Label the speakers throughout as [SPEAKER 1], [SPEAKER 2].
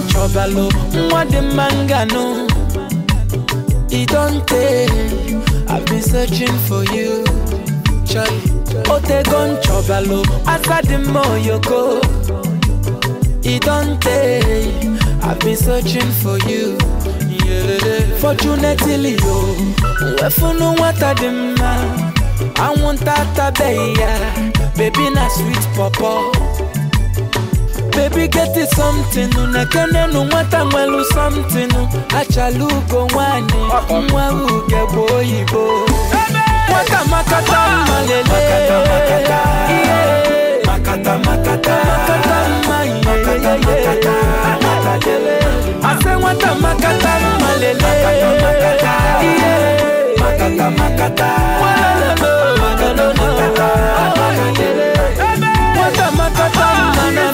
[SPEAKER 1] chobalo, what the mangano. It don't take. I've been searching for you, Charlie. Ote gon chobalo, asa the more you go. It don't take. I've been searching for you. Fortunately, yo, we no what I demand. I want that baby, na sweet papa. Baby, get it something. No, no matter well something. Achalugo wani, mwa uge boy bo. Wata makata malele, makata makata, makata makata, I say wata makata malele, makata makata, makata makata, wata makata mana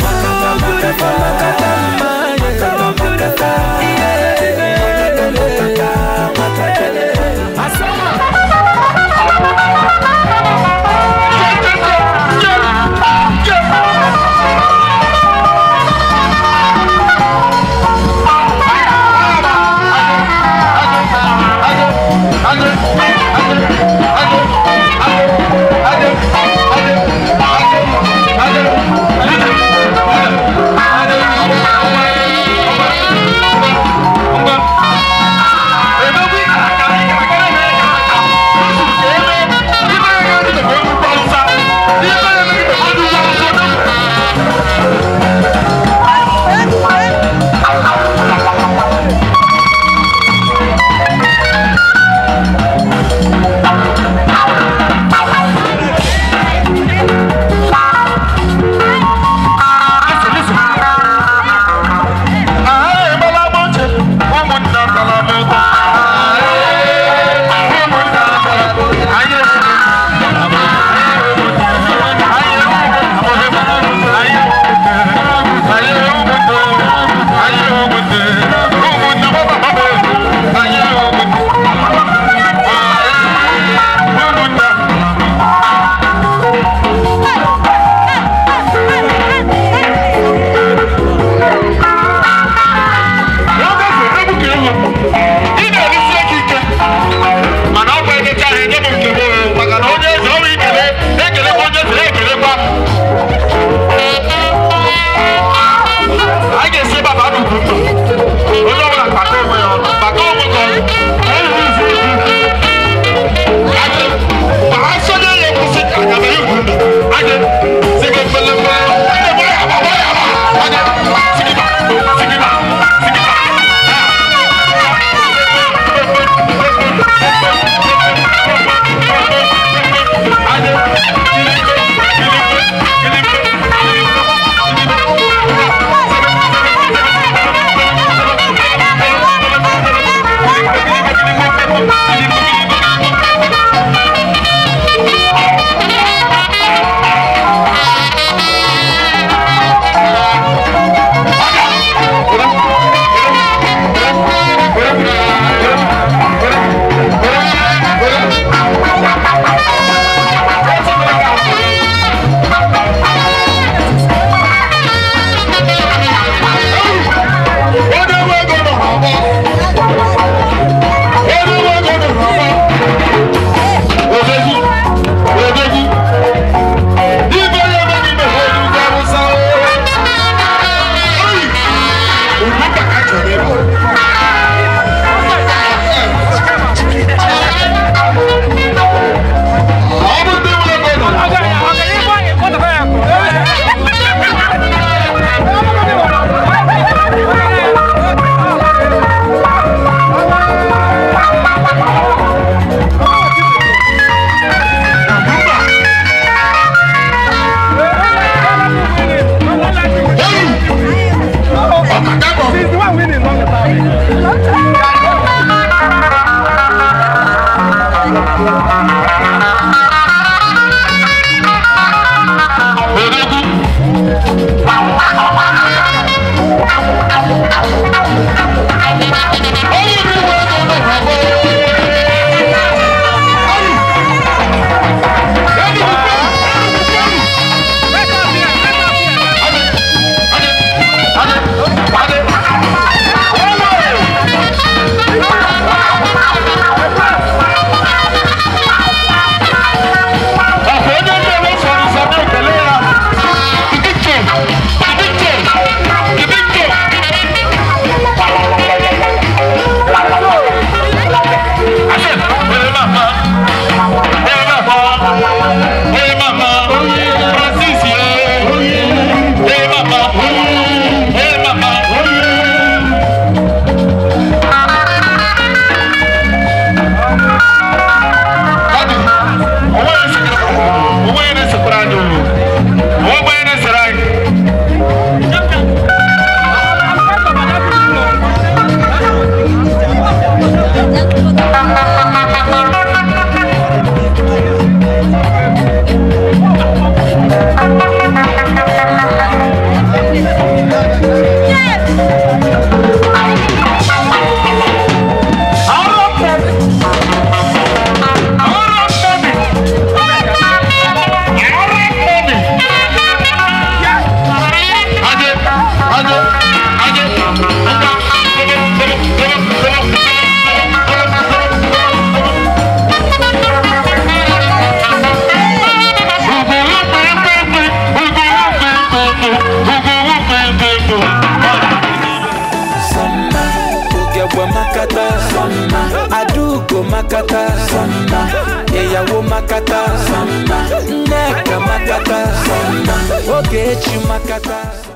[SPEAKER 1] makata Samba Eyawo makata Samba Neka makata Samba Ogechi makata